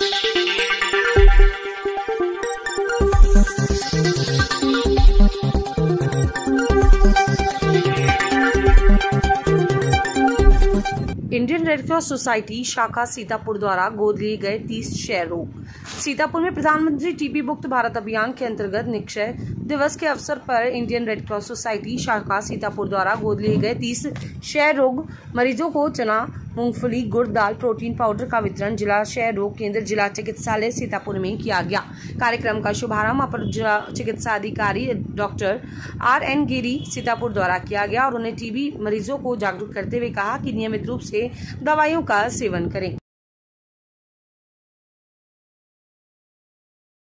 Indian red cross society शाखा सीतापुर द्वारा गोद लिए गए 30 क्षय रोग। सीतापुर में प्रधानमंत्री टीबी मुक्त भारत अभियान के अंतर्गत निक्षय दिवस के अवसर पर इंडियन रेड क्रॉस सोसाइटी शाखा सीतापुर द्वारा गोद लिए गए 30 क्षय रोग मरीजों को चना, मूंगफली, गुड़, दाल, प्रोटीन पाउडर का वितरण जिला क्षय रोग केंद्र जिला चिकित्सालय सीतापुर में किया गया। कार्यक्रम का शुभारंभ अपर जिला चिकित्सा अधिकारी डॉक्टर RN गिरी सीतापुर द्वारा किया गया और उन्हें टीबी मरीजों को जागरूक करते हुए कहा कि नियमित रूप से दवाइयों का सेवन करें।